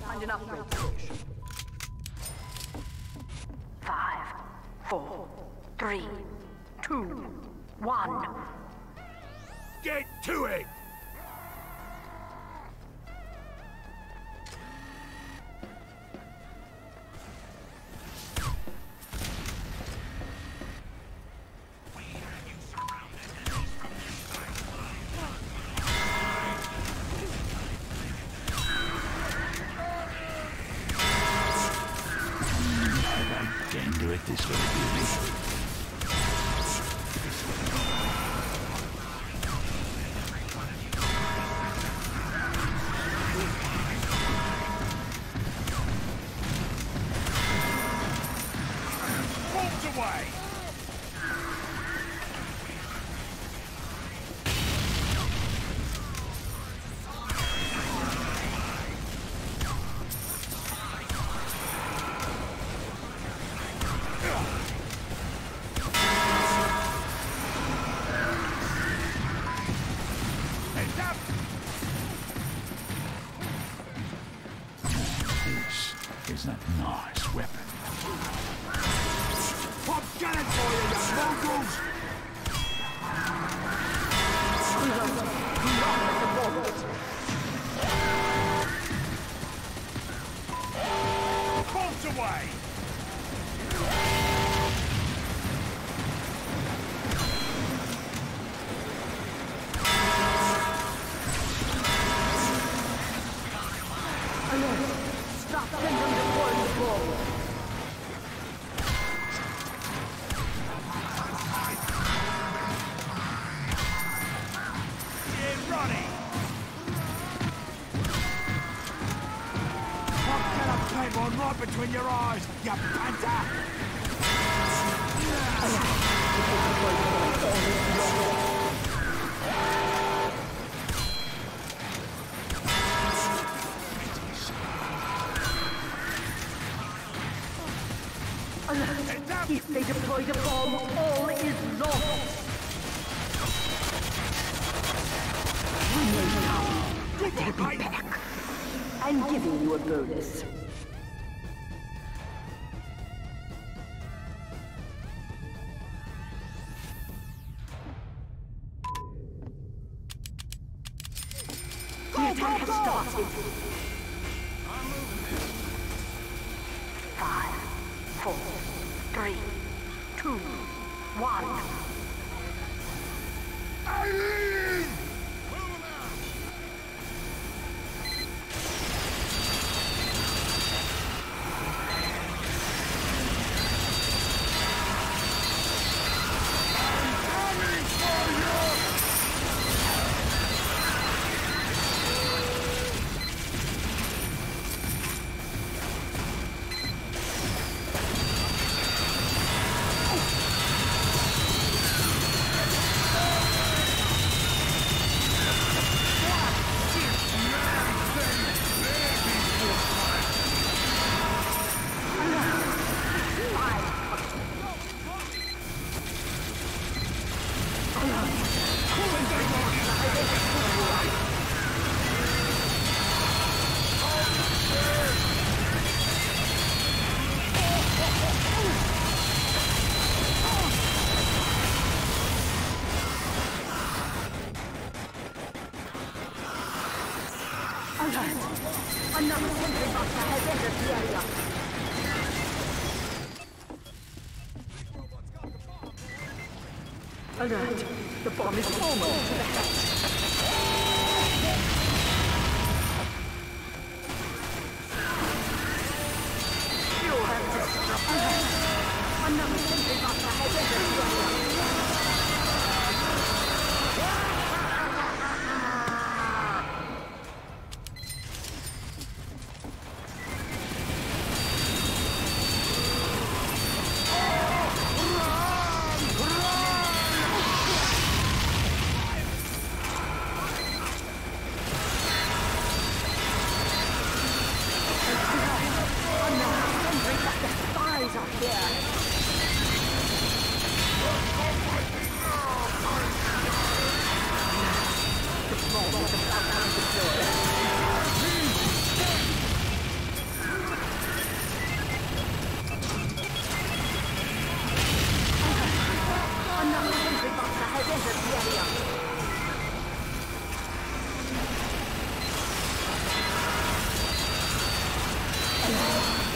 find an upgrade station. 5, 4, 3, 2, 1. Get to it! This way, baby. Is a nice weapon. Pop cannon for you, you mongrels! Bolt away! Stop them from deploying the ball. Get running! Pop cannon came on right between your eyes, you panther! If they deploy the bomb, all is lost. We may now, but they'll be back. I'm giving you a bonus. The attack has started. 5, 4, 3, 2, 1. Eileen! Another sentry buster has entered the area. Alert! The bomb is almost to the hatch. You have disrupted. Another sentry buster has entered the area.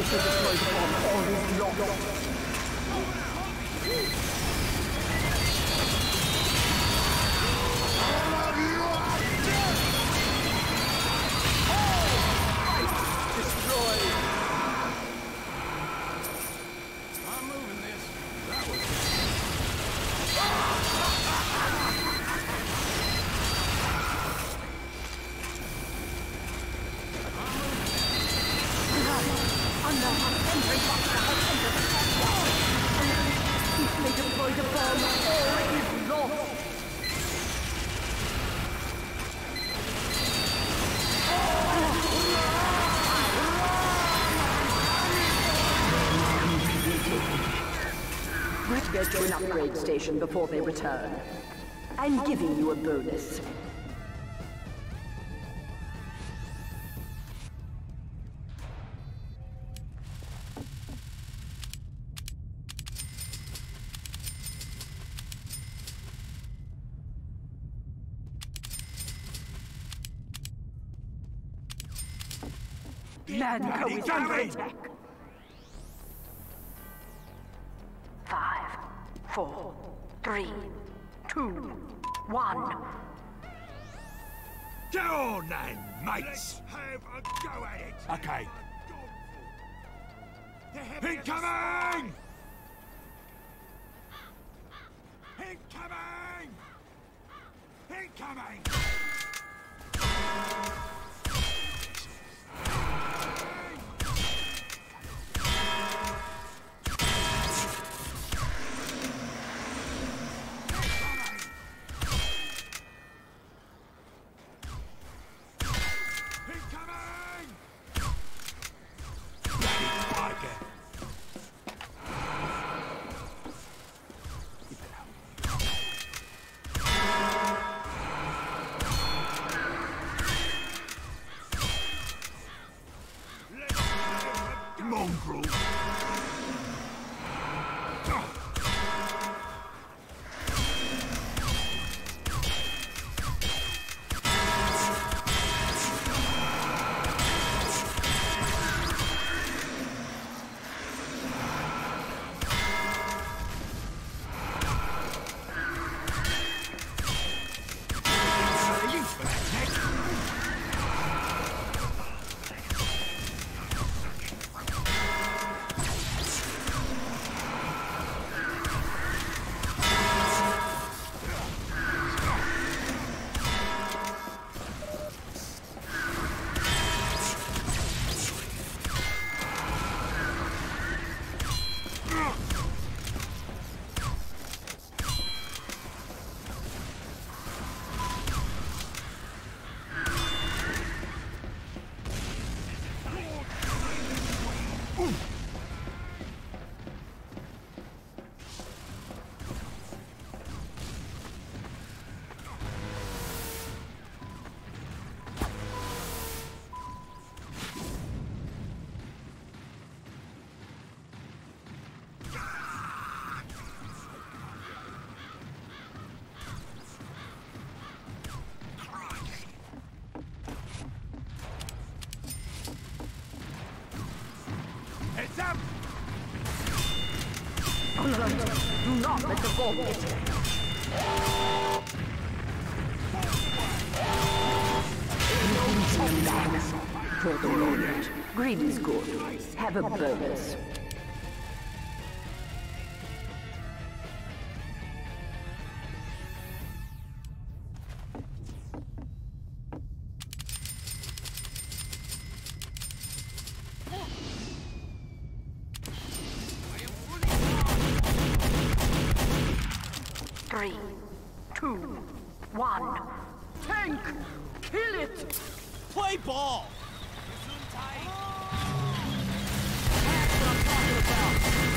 If they destroy the bomb, all is lost. Get to an upgrade station before they return. I'm giving you a bonus. Manco is under attack. 5, 4, 3, 2, 1. Go on then, mates! Let's have a go at it! Okay. Incoming! Incoming! Incoming! Mongrel! Heads up! Do not let the bomb get you. For the moment. Greed is good. Have a bonus. Three, 2, 1. Tank! Kill it! Play ball! That's what I'm talking about!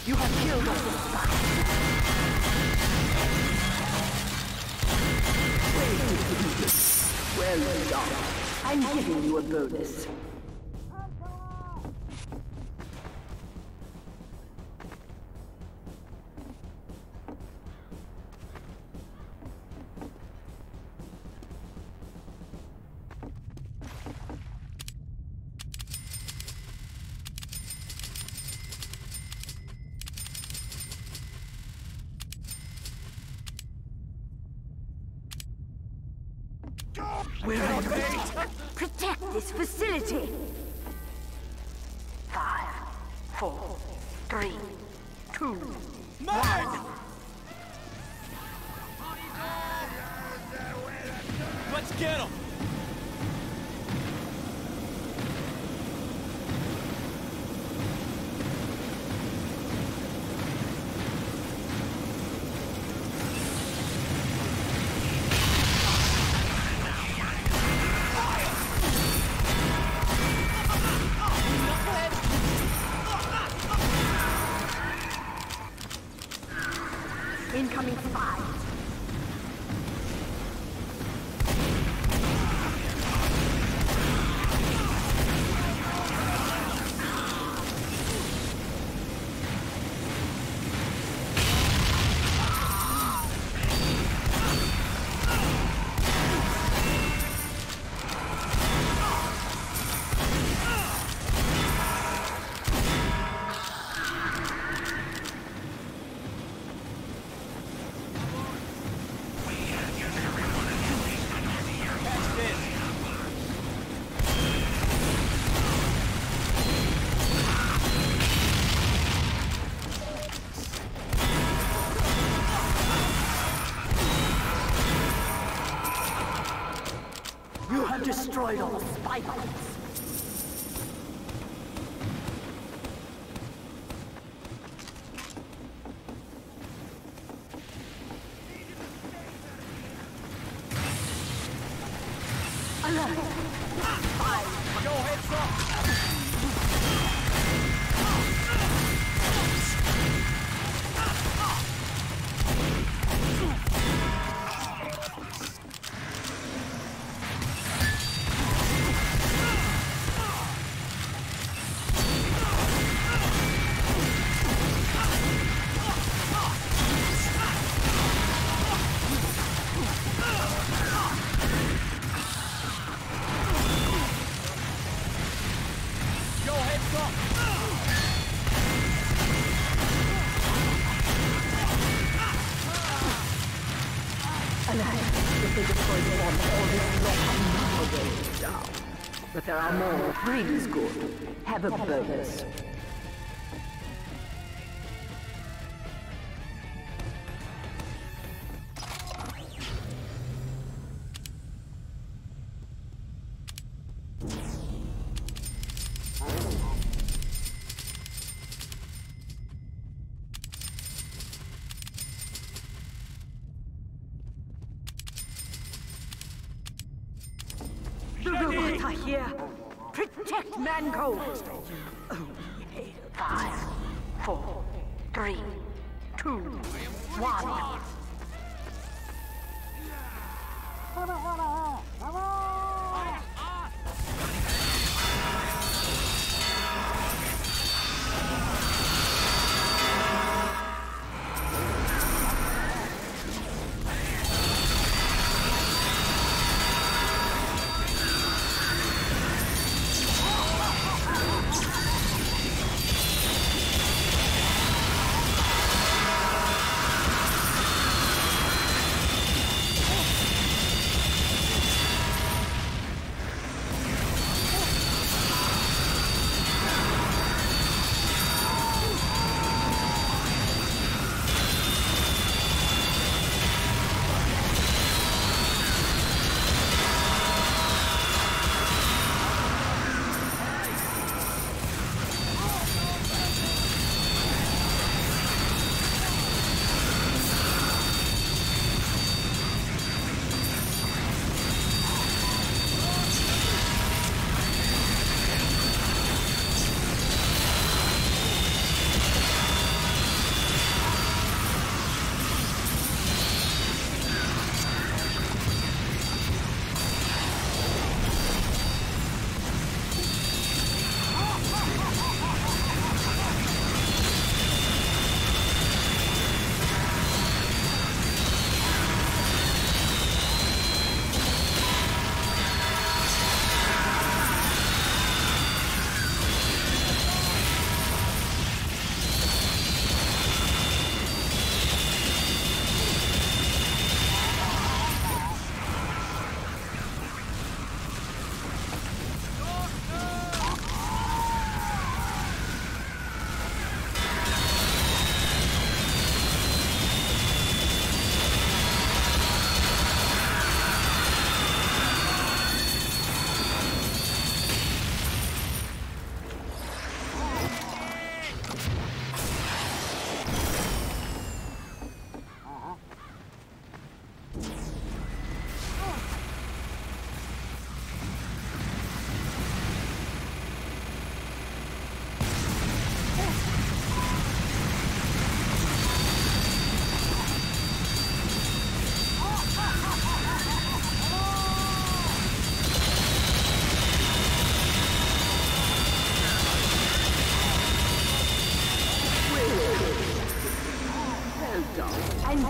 You have killed all the spies. Well done. I'm giving you a bonus. We're on bait. Protect this facility. 5, 4, 3, 2, 1. Let's get him! Incoming spies. You have destroyed all the spy points. Alert! Spies! Yo, heads up! Yo, heads up! Alert! If they destroy the bomb, all this long way down. But there are more. Greed is good. Have a bonus. The robots are here. Protect Mango. 5, 4, 3, 2, 1.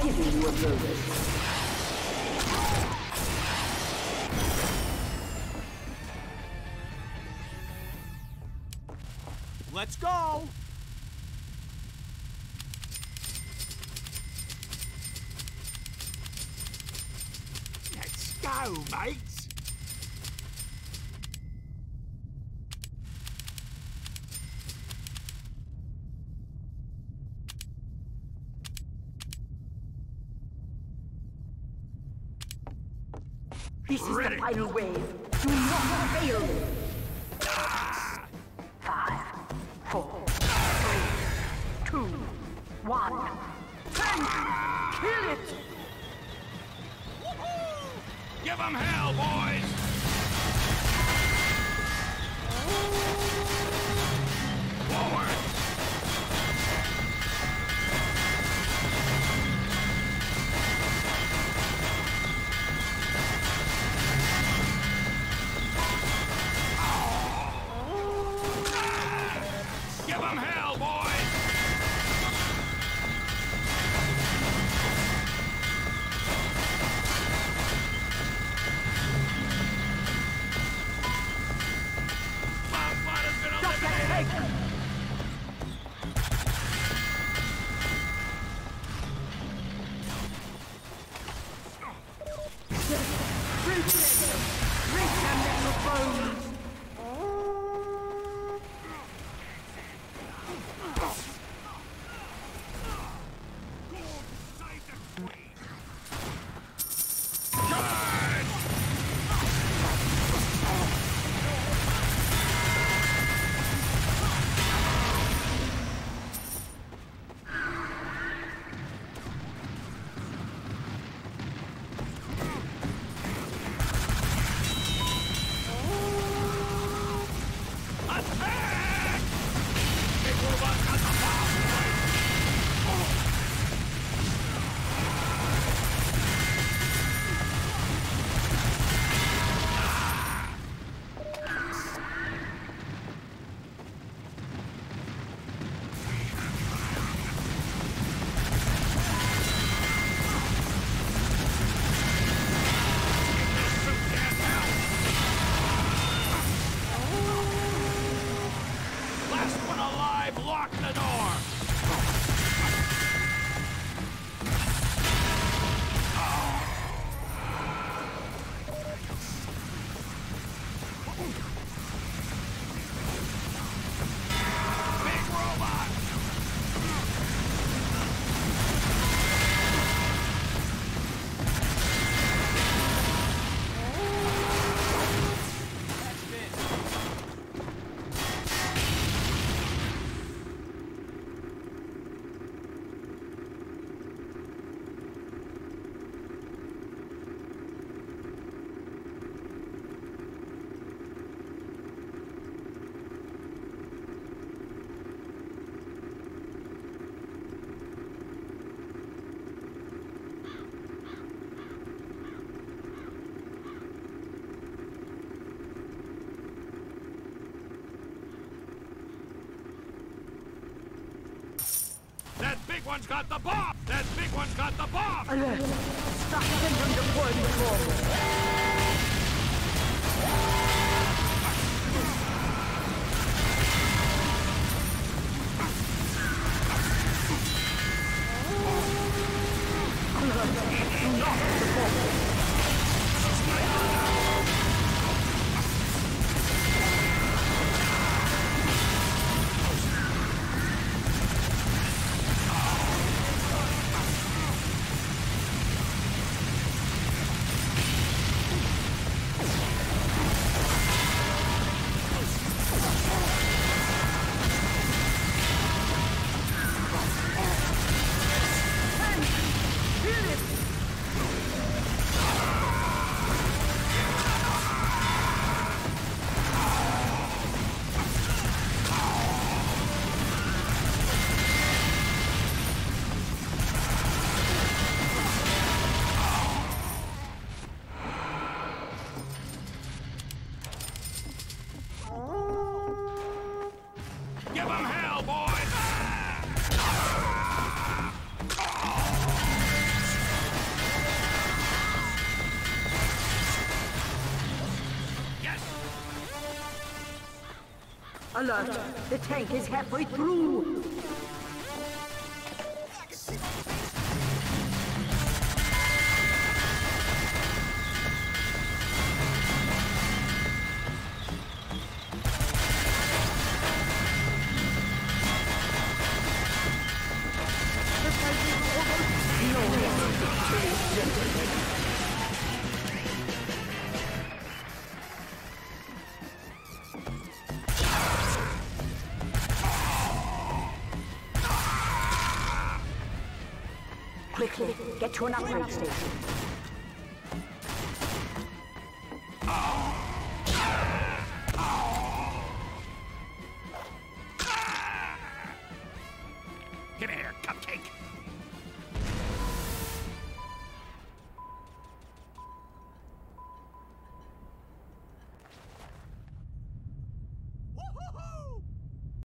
giving you a bonus. Let's go! Let's go, mates! This is the final wave. Do not fail me. 5, 4, 3, 2, 1. Kill it! Give them hell, boys! Forward! Give them hell, boys! That big one's got the bomb! That big one's got the bomb! Alert! Stop syndrome deployment forward. Alert! The tank is halfway through! Quickly, get to an upgrade station.